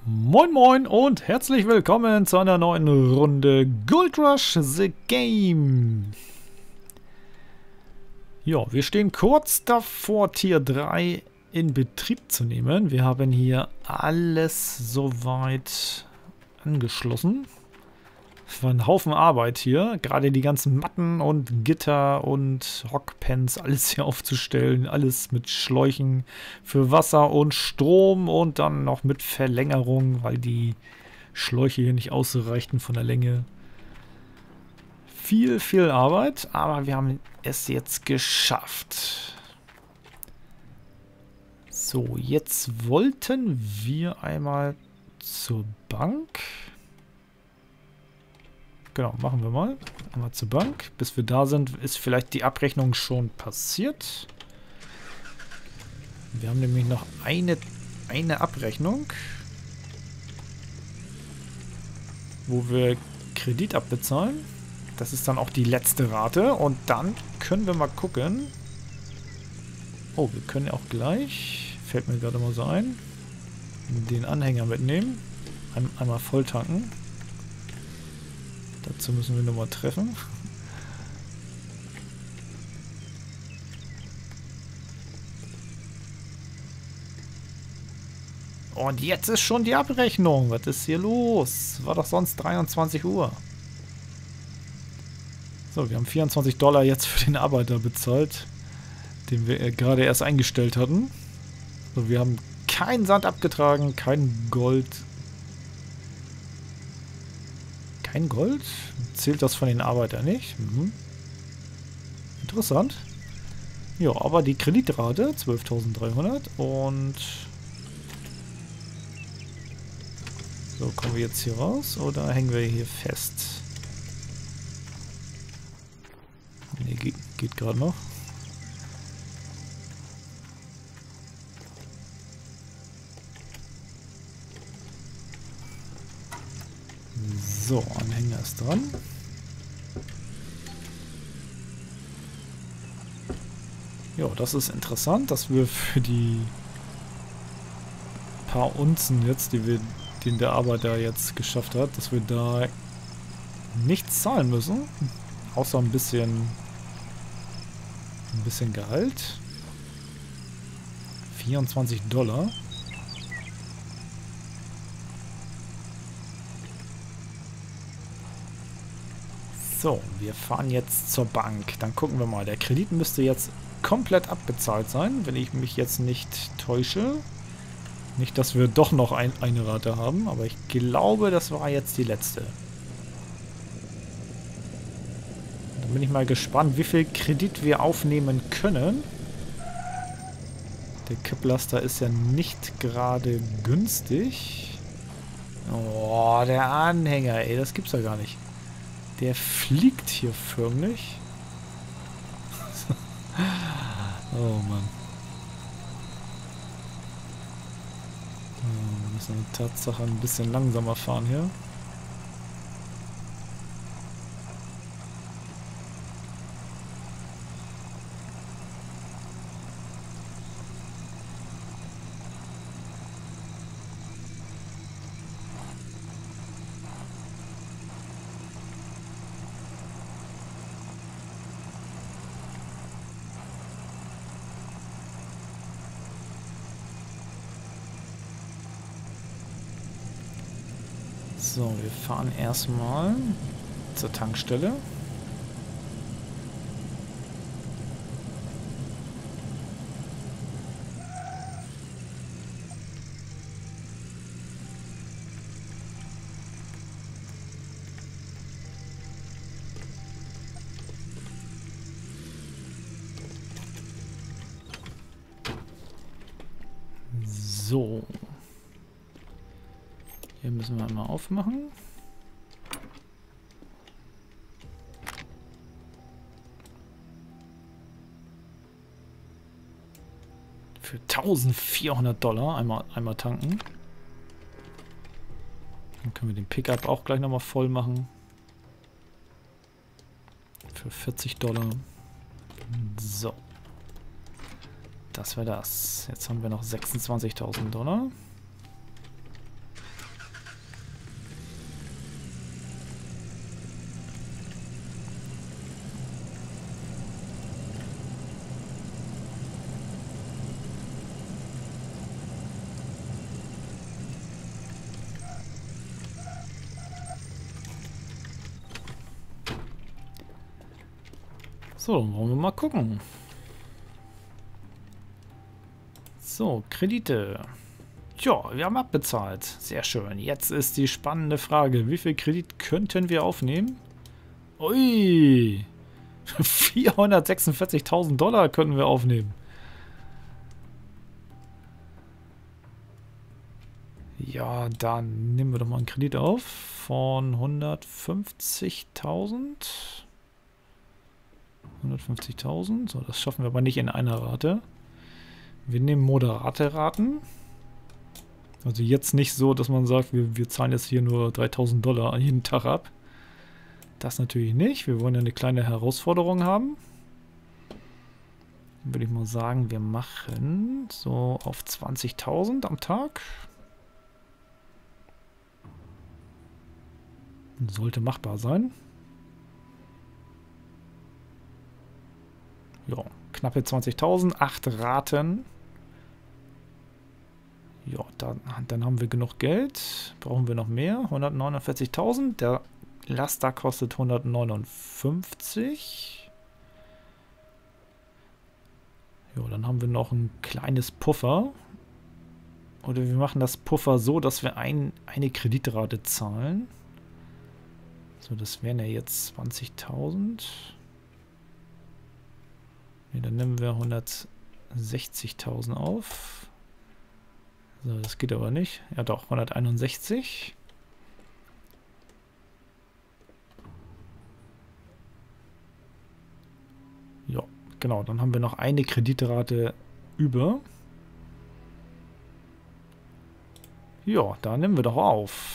Moin Moin und herzlich willkommen zu einer neuen Runde Gold Rush The Game. Ja, wir stehen kurz davor, Tier 3 in Betrieb zu nehmen. Wir haben hier alles soweit angeschlossen. Es war ein Haufen Arbeit hier, gerade die ganzen Matten und Gitter und Hockpens, alles hier aufzustellen, alles mit Schläuchen für Wasser und Strom und dann noch mit Verlängerung, weil die Schläuche hier nicht ausreichten von der Länge. Viel Arbeit, aber wir haben es jetzt geschafft. So, jetzt wollten wir einmal zur Bank. Genau, machen wir mal. Einmal zur Bank. Bis wir da sind, ist vielleicht die Abrechnung schon passiert. Wir haben nämlich noch eine Abrechnung, wo wir Kredit abbezahlen. Das ist dann auch die letzte Rate. Und dann können wir mal gucken. Oh, wir können auch gleich, fällt mir gerade mal so ein, den Anhänger mitnehmen. Einmal voll tanken. Dazu müssen wir nochmal treffen. Und jetzt ist schon die Abrechnung. Was ist hier los? War doch sonst 23 Uhr. So, wir haben $24 jetzt für den Arbeiter bezahlt, den wir gerade erst eingestellt hatten. So, wir haben keinen Sand abgetragen, kein Gold. Kein Gold? Zählt das von den Arbeitern nicht? Mhm. Interessant. Ja, aber die Kreditrate 12.300 und so, kommen wir jetzt hier raus oder hängen wir hier fest? Ne, geht gerade noch. So, Anhänger ist dran. Ja, das ist interessant, dass wir für die paar Unzen jetzt, den der Arbeiter jetzt geschafft hat, dass wir da nichts zahlen müssen. Außer ein bisschen Gehalt. $24. So, wir fahren jetzt zur Bank. Dann gucken wir mal. Der Kredit müsste jetzt komplett abbezahlt sein, wenn ich mich jetzt nicht täusche. Nicht, dass wir doch noch eine Rate haben, aber ich glaube, das war jetzt die letzte. Dann bin ich mal gespannt, wie viel Kredit wir aufnehmen können. Der Kipplaster ist ja nicht gerade günstig. Oh, der Anhänger, ey, das gibt's ja gar nicht. Der fliegt hier förmlich. Oh Mann. Wir müssen die Tatsache ein bisschen langsamer fahren hier. So, wir fahren erstmal zur Tankstelle. So. Hier müssen wir einmal aufmachen. Für $1.400 einmal tanken. Dann können wir den Pickup auch gleich nochmal voll machen. Für $40. So. Das wäre das. Jetzt haben wir noch $26.000. So, dann wollen wir mal gucken. So, Kredite. Tja, wir haben abbezahlt. Sehr schön. Jetzt ist die spannende Frage. Wie viel Kredit könnten wir aufnehmen? Ui! 446.000 Dollar könnten wir aufnehmen. Ja, dann nehmen wir doch mal einen Kredit auf von 150.000. 150.000. So, das schaffen wir aber nicht in einer Rate. Wir nehmen moderate Raten. Also jetzt nicht so, dass man sagt, wir zahlen jetzt hier nur 3.000 Dollar jeden Tag ab. Das natürlich nicht. Wir wollen ja eine kleine Herausforderung haben. Dann würde ich mal sagen, wir machen so auf 20.000 am Tag. Sollte machbar sein. Ja, knappe 20.000, 8 Raten. Ja, dann haben wir genug Geld. Brauchen wir noch mehr? 149.000. Der Laster kostet 159. Ja, dann haben wir noch ein kleines Puffer. Oder wir machen das Puffer so, dass wir eine Kreditrate zahlen. So, das wären ja jetzt 20.000. Ne, dann nehmen wir 160.000 auf. So, das geht aber nicht. Ja doch, 161. Ja, genau. Dann haben wir noch eine Kreditrate über. Ja, da nehmen wir doch auf.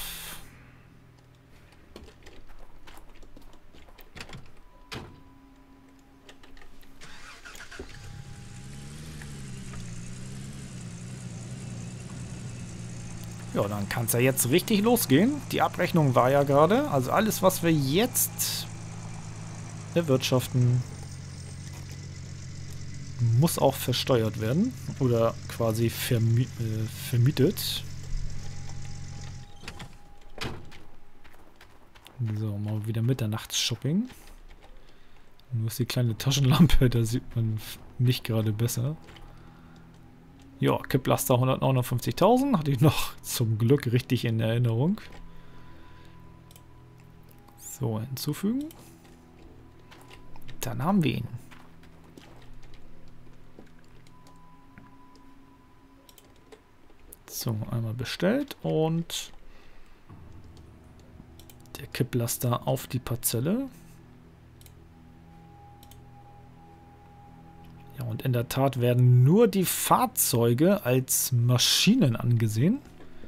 Ja, dann kann es ja jetzt richtig losgehen. Die Abrechnung war ja gerade. Also alles, was wir jetzt erwirtschaften, muss auch versteuert werden. Oder quasi vermietet. So, mal wieder Mitternachtsshopping. Nur ist die kleine Taschenlampe, da sieht man nicht gerade besser. Ja, Kipplaster 159.000. Hatte ich noch zum Glück richtig in Erinnerung. So, hinzufügen. Dann haben wir ihn. So, einmal bestellt und der Kipplaster auf die Parzelle. Ja, und in der Tat werden nur die Fahrzeuge als Maschinen angesehen.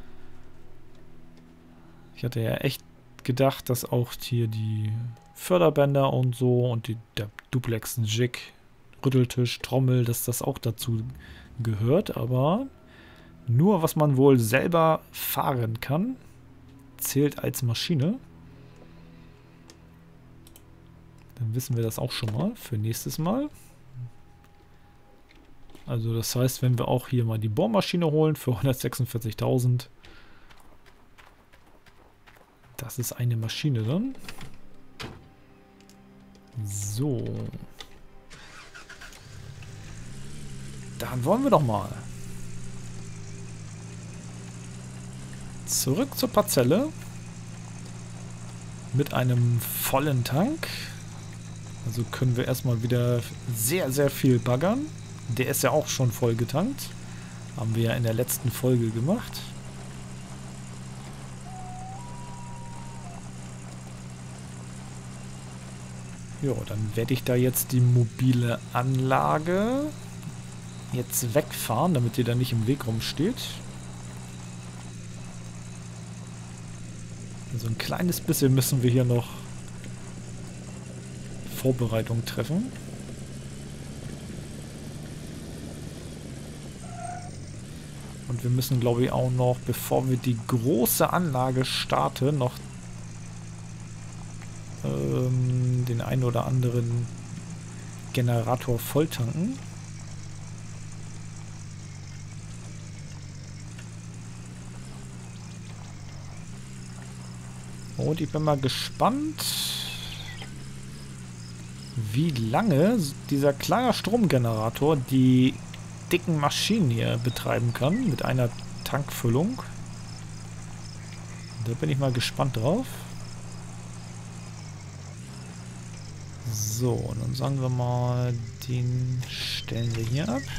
Ich hatte ja echt gedacht, dass auch hier die Förderbänder und so und der Duplex-Jig, Rütteltisch, Trommel, dass das auch dazu gehört. Aber nur, was man wohl selber fahren kann, zählt als Maschine. Dann wissen wir das auch schon mal für nächstes Mal. Also das heißt, wenn wir auch hier mal die Bohrmaschine holen für 146.000, das ist eine Maschine dann. So. Dann wollen wir doch mal. Zurück zur Parzelle. Mit einem vollen Tank. Also können wir erstmal wieder sehr, sehr viel baggern. Der ist ja auch schon voll getankt. Haben wir ja in der letzten Folge gemacht. Jo, dann werde ich da jetzt die mobile Anlage jetzt wegfahren, damit die da nicht im Weg rumsteht. Also ein kleines bisschen müssen wir hier noch Vorbereitung treffen. Und wir müssen, glaube ich, auch noch, bevor wir die große Anlage starten, noch den einen oder anderen Generator volltanken. Und ich bin mal gespannt, wie lange dieser kleine Stromgenerator die dicken Maschinen hier betreiben kann mit einer Tankfüllung. Da bin ich mal gespannt drauf. So, dann sagen wir mal, den stellen wir hier ab.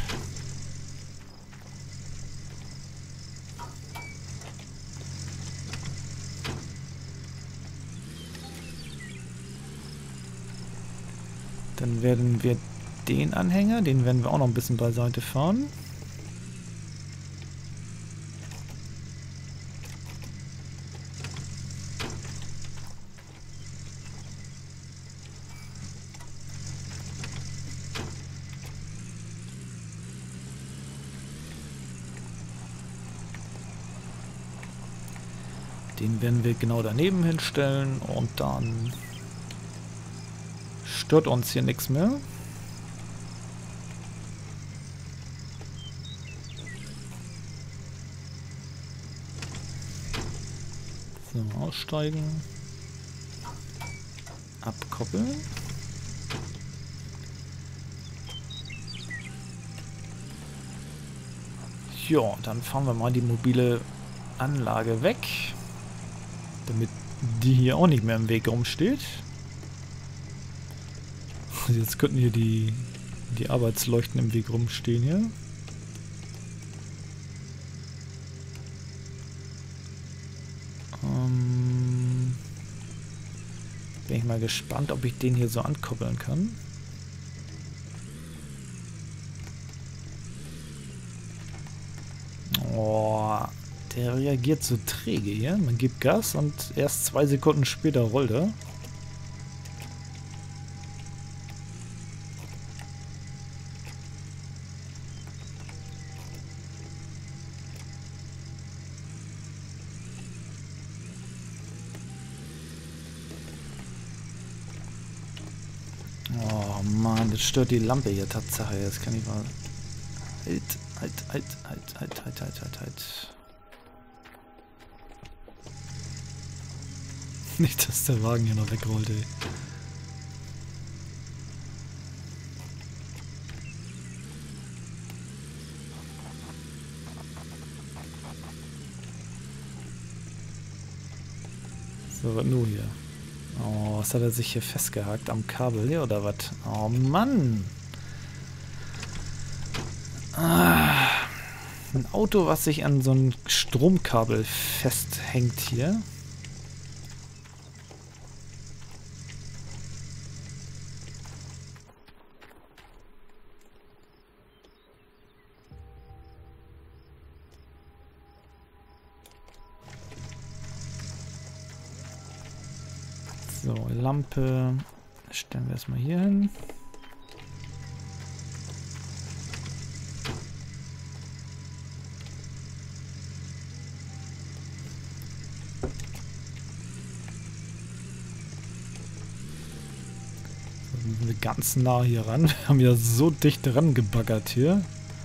Dann werden wir den Anhänger, den werden wir auch noch ein bisschen beiseite fahren. Den werden wir genau daneben hinstellen und dann stört uns hier nichts mehr. So, aussteigen. Abkoppeln. Ja, dann fahren wir mal die mobile Anlage weg, damit die hier auch nicht mehr im Weg rumsteht. Also jetzt könnten hier die Arbeitsleuchten im Weg rumstehen hier. Bin ich mal gespannt, ob ich den hier so ankoppeln kann. Oh, der reagiert so träge hier. Man gibt Gas und erst 2 Sekunden später rollt er. Oh Mann, das stört die Lampe hier, Tatsache. Das kann ich mal... Halt. Nicht, dass der Wagen hier noch wegrollt, ey. So, was nur hier? Oh, was hat er sich hier festgehakt am Kabel hier oder was? Oh Mann! Ah, ein Auto, was sich an so ein Stromkabel festhängt hier. So, Lampe stellen wir erstmal hier hin. So, sind wir ganz nah hier ran. Wir haben ja so dicht dran gebaggert hier.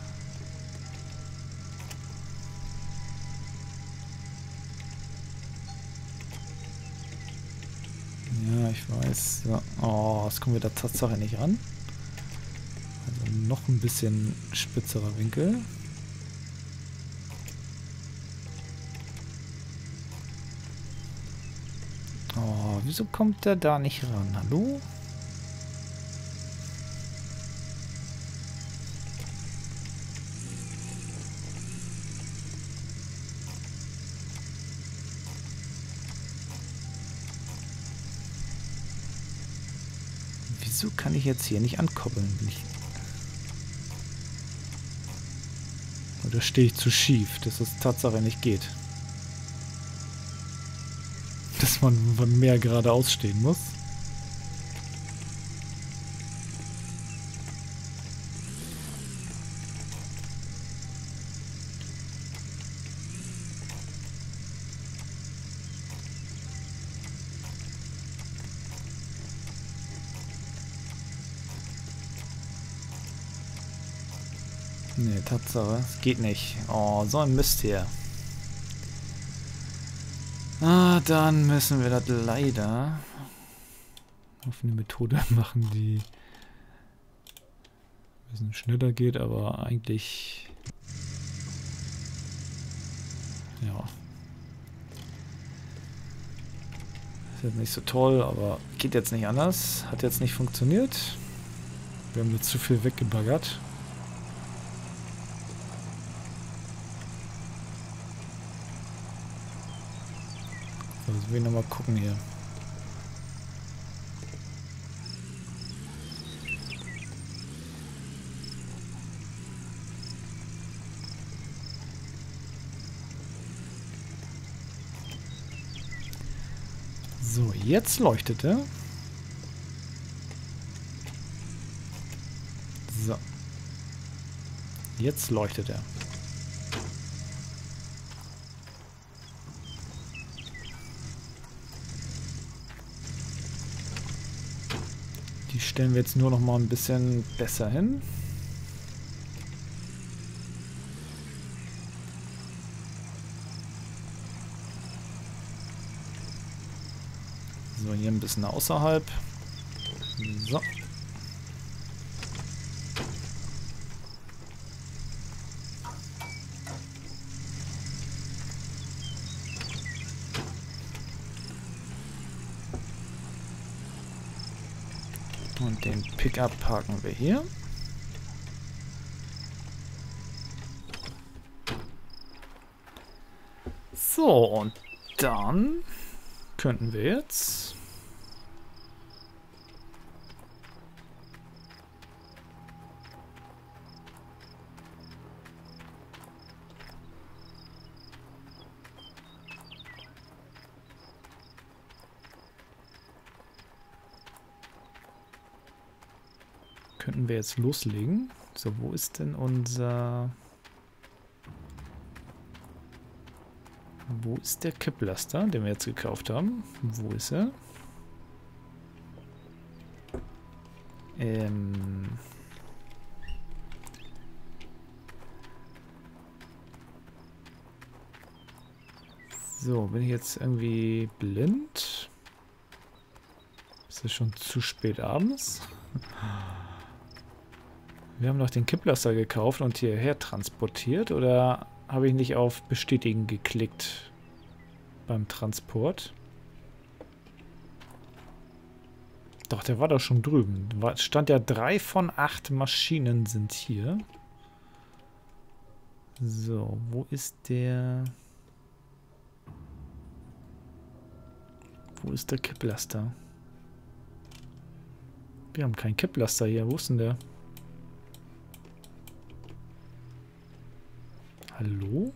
Ja, ich weiß. So. Oh, jetzt kommen wir da Tatsache nicht ran. Also noch ein bisschen spitzerer Winkel. Oh, wieso kommt der da nicht ran? Hallo? Wieso kann ich jetzt hier nicht ankoppeln? Oder stehe ich zu schief, dass es Tatsache nicht geht? Dass man mehr geradeaus stehen muss. Nee, Tatsache. Es geht nicht. Oh, so ein Mist hier. Ah, dann müssen wir das leider auf eine Methode machen, die ein bisschen schneller geht, aber eigentlich ja, ist jetzt nicht so toll, aber geht jetzt nicht anders. Hat jetzt nicht funktioniert. Wir haben jetzt zu viel weggebaggert. So, jetzt will ich nochmal gucken hier. So, jetzt leuchtet er. So. Jetzt leuchtet er. Die stellen wir jetzt nur noch mal ein bisschen besser hin. So, hier ein bisschen außerhalb. So. Und den Pickup parken wir hier. So, und dann könnten wir jetzt loslegen. So, wo ist denn unser... Wo ist der Kipplaster, den wir jetzt gekauft haben? Wo ist er? So, bin ich jetzt irgendwie blind? Ist es schon zu spät abends? Wir haben doch den Kipplaster gekauft und hierher transportiert, oder habe ich nicht auf Bestätigen geklickt beim Transport? Doch, der war doch schon drüben. Stand ja 3 von 8 Maschinen sind hier. So, wo ist der... Wo ist der Kipplaster? Wir haben keinen Kipplaster hier. Wo ist denn der? Hallo?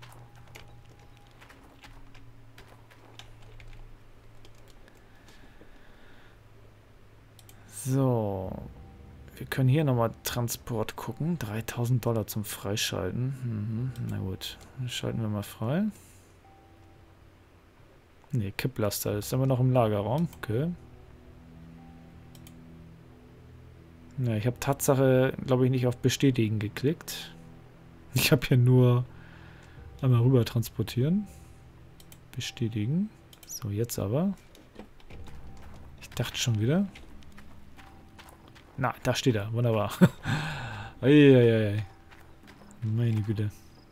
So. Wir können hier nochmal Transport gucken. 3000 $ zum Freischalten. Na gut. Dann schalten wir mal frei. Ne, Kipplaster ist immer noch im Lagerraum. Okay. Ja, ich habe Tatsache, glaube ich, nicht auf Bestätigen geklickt. Ich habe hier nur einmal rüber transportieren. Bestätigen. So, jetzt aber. Ich dachte schon wieder. Na, da steht er. Wunderbar. Eieiei. Meine Güte.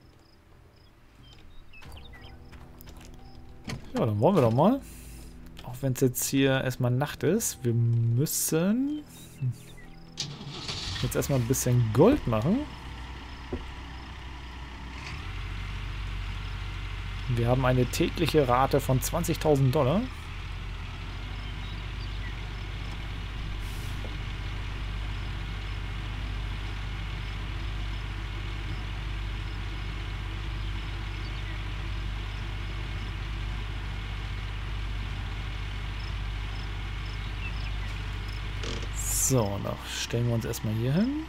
Ja, dann wollen wir doch mal. Auch wenn es jetzt hier erstmal Nacht ist. Wir müssen jetzt erstmal ein bisschen Gold machen. Wir haben eine tägliche Rate von 20.000 $. So, da stellen wir uns erstmal hier hin.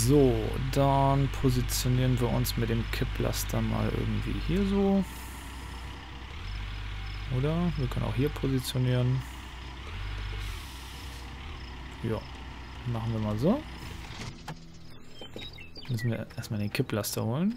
So, dann positionieren wir uns mit dem Kipplaster mal irgendwie hier so. Oder? Wir können auch hier positionieren. Ja, machen wir mal so. Müssen wir erstmal den Kipplaster holen.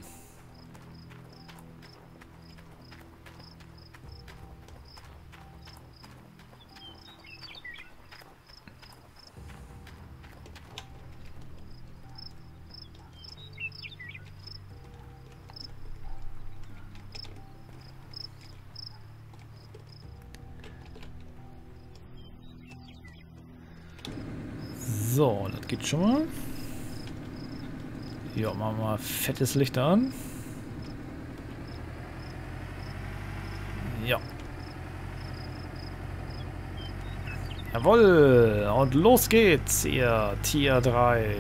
So, das geht schon mal. Ja, machen wir mal fettes Licht an. Ja. Jawohl. Und los geht's, ihr Tier 3.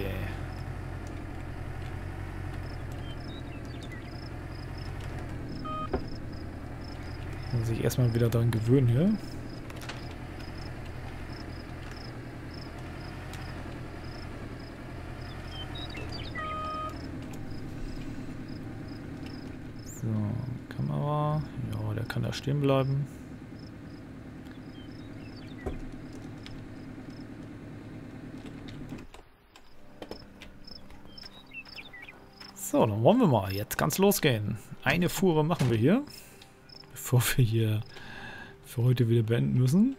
Muss ich erstmal wieder daran gewöhnen hier. So, Kamera. Ja, der kann da stehen bleiben. So, dann wollen wir mal. Jetzt kann es losgehen. Eine Fuhre machen wir hier. Bevor wir hier für heute wieder beenden müssen.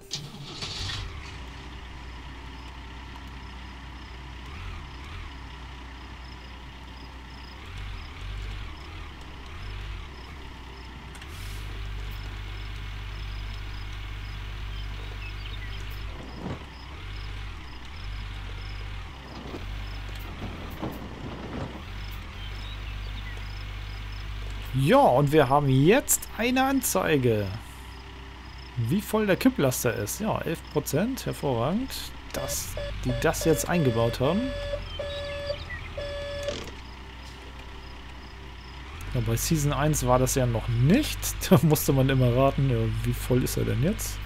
Ja, und wir haben jetzt eine Anzeige. Wie voll der Kipplaster ist. Ja, 11%. Hervorragend. Dass die das jetzt eingebaut haben. Ja, bei Season 1 war das ja noch nicht. Da musste man immer raten, ja, wie voll ist er denn jetzt?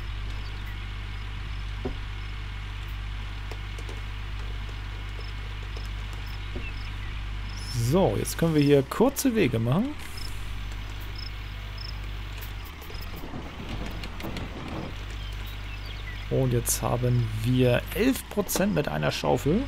So, jetzt können wir hier kurze Wege machen. Und jetzt haben wir 11% mit einer Schaufel.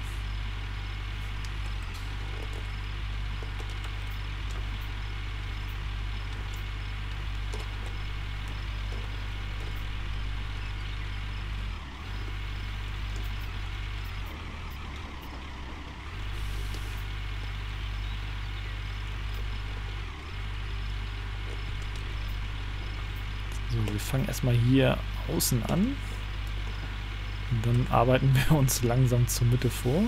So, wir fangen erstmal hier außen an. Und dann arbeiten wir uns langsam zur Mitte vor.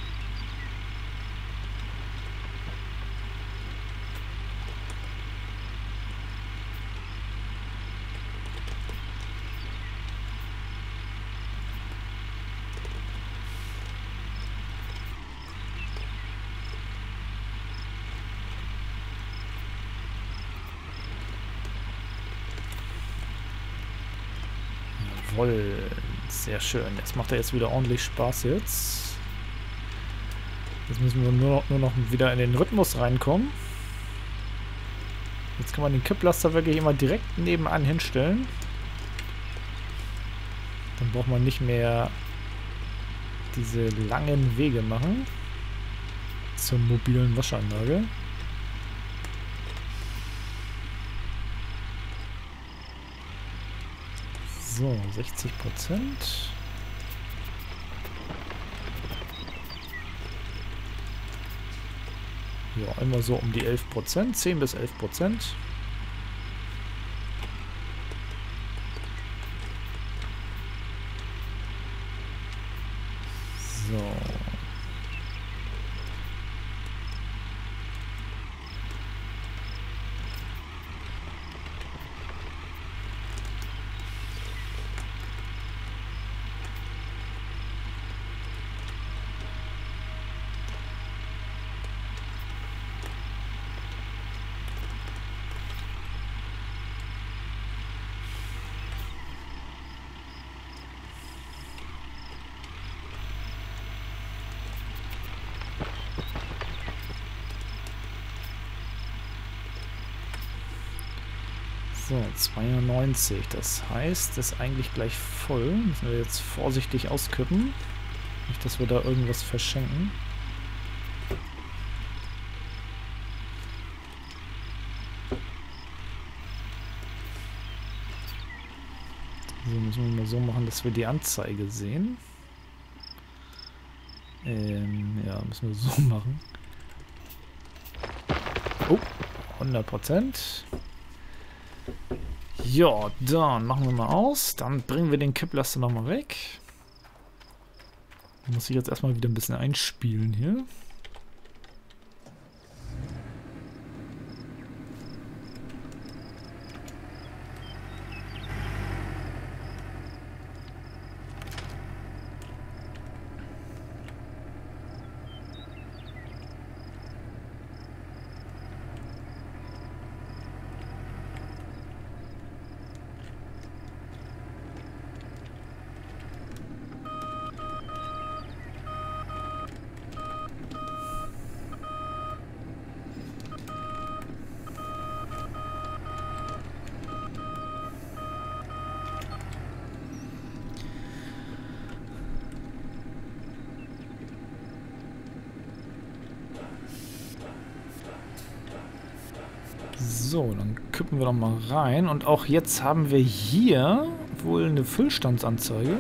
Jawohl. Sehr schön. Das macht ja jetzt wieder ordentlich Spaß jetzt. Jetzt müssen wir nur noch wieder in den Rhythmus reinkommen. Jetzt kann man den Kipplaster wirklich immer direkt nebenan hinstellen. Dann braucht man nicht mehr diese langen Wege machen zur mobilen Waschanlage. So, 60%. Ja, immer so um die 11%, 10 bis 11%. So. So, 92. Das heißt, das ist eigentlich gleich voll. Müssen wir jetzt vorsichtig auskippen. Nicht, dass wir da irgendwas verschenken. So, müssen wir mal so machen, dass wir die Anzeige sehen. Ja, müssen wir so machen. Oh, 100%. Ja, dann machen wir mal aus. Dann bringen wir den Kipplaster nochmal weg. Muss ich jetzt erstmal wieder ein bisschen einspielen hier. So, dann kippen wir doch mal rein. Und auch jetzt haben wir hier wohl eine Füllstandsanzeige.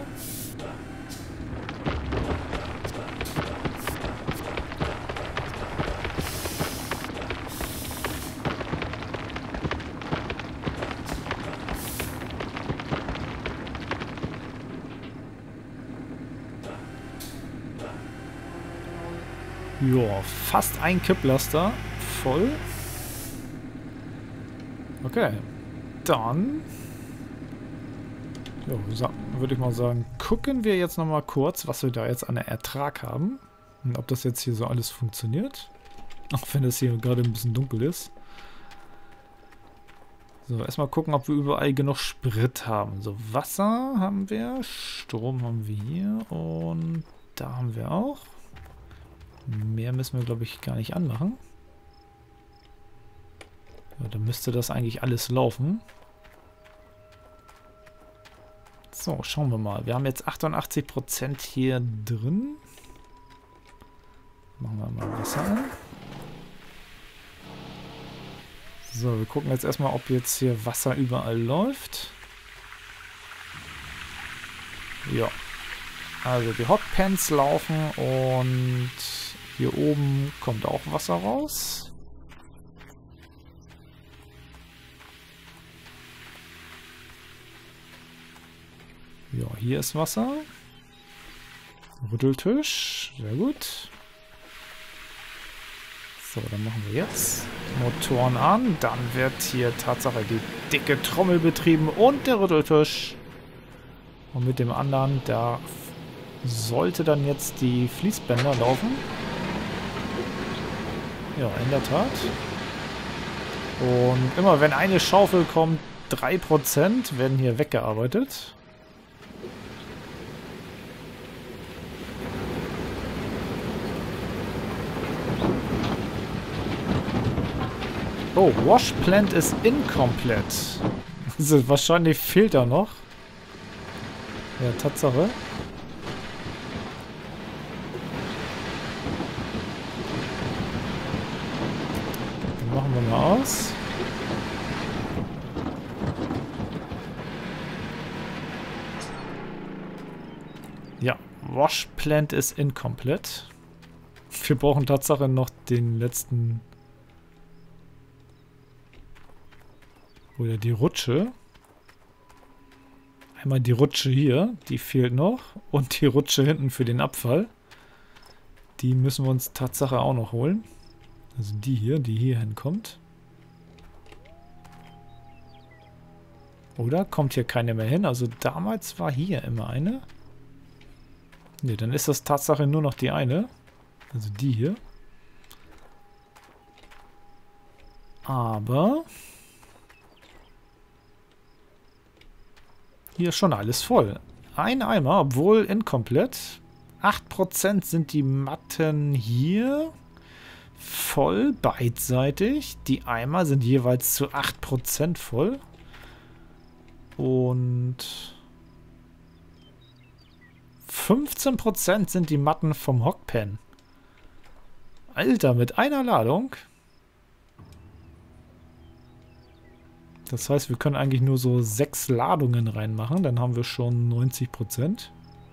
Ja, fast ein Kipplaster voll. Okay, dann würde ich mal sagen, gucken wir jetzt nochmal kurz, was wir da jetzt an Ertrag haben. Und ob das jetzt hier so alles funktioniert. Auch wenn es hier gerade ein bisschen dunkel ist. So, erstmal gucken, ob wir überall genug Sprit haben. So, Wasser haben wir, Strom haben wir hier und da haben wir auch. Mehr müssen wir, glaube ich, gar nicht anmachen. Ja, dann müsste das eigentlich alles laufen. So, schauen wir mal. Wir haben jetzt 88% hier drin. Machen wir mal Wasser an. So, wir gucken jetzt erstmal, ob jetzt hier Wasser überall läuft. Ja. Also die Hotpans laufen und hier oben kommt auch Wasser raus. Ja, hier ist Wasser. Rütteltisch. Sehr gut. So, dann machen wir jetzt Motoren an. Dann wird hier Tatsache die dicke Trommel betrieben und der Rütteltisch. Und mit dem anderen, da sollte dann jetzt die Fließbänder laufen. Ja, in der Tat. Und immer wenn eine Schaufel kommt, 3% werden hier weggearbeitet. Oh, Wash Plant ist incomplete. Also wahrscheinlich fehlt da noch. Ja, Tatsache. Dann machen wir mal aus. Ja, Wash Plant ist incomplete. Wir brauchen Tatsache noch den letzten... Oder die Rutsche. Einmal die Rutsche hier, die fehlt noch. Und die Rutsche hinten für den Abfall. Die müssen wir uns Tatsache auch noch holen. Also die hier hinkommt. Oder kommt hier keine mehr hin? Also damals war hier immer eine. Ne, dann ist das Tatsache nur noch die eine. Also die hier. Aber... Hier ist schon alles voll. Ein Eimer, obwohl incomplete. 8% sind die Matten hier voll, beidseitig. Die Eimer sind jeweils zu 8% voll. Und 15% sind die Matten vom Hockpen. Alter, mit einer Ladung? Das heißt, wir können eigentlich nur so 6 Ladungen reinmachen. Dann haben wir schon 90%.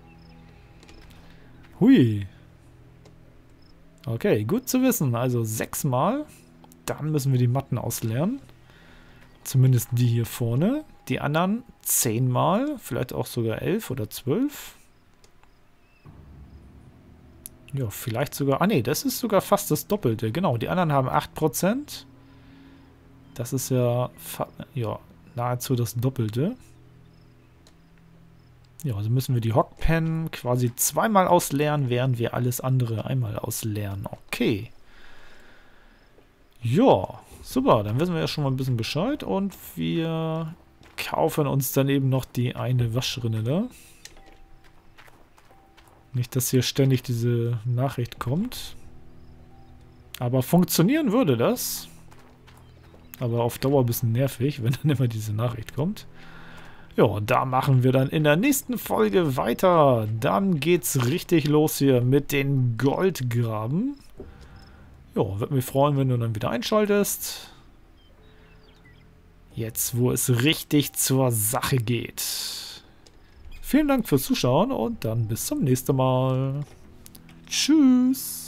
Hui. Okay, gut zu wissen. Also 6 Mal. Dann müssen wir die Matten ausleeren. Zumindest die hier vorne. Die anderen 10 Mal. Vielleicht auch sogar 11 oder 12. Ja, vielleicht sogar... Ah ne, das ist sogar fast das Doppelte. Genau, die anderen haben 8%. Das ist ja, nahezu das Doppelte. Ja, also müssen wir die Hockpen quasi zweimal ausleeren, während wir alles andere einmal ausleeren. Okay. Ja, super. Dann wissen wir ja schon mal ein bisschen Bescheid. Und wir kaufen uns dann eben noch die eine Waschrinne da. Nicht, dass hier ständig diese Nachricht kommt. Aber funktionieren würde das. Aber auf Dauer ein bisschen nervig, wenn dann immer diese Nachricht kommt. Ja, da machen wir dann in der nächsten Folge weiter. Dann geht's richtig los hier mit den Goldgraben. Ja, würde mich freuen, wenn du dann wieder einschaltest. Jetzt, wo es richtig zur Sache geht. Vielen Dank fürs Zuschauen und dann bis zum nächsten Mal. Tschüss.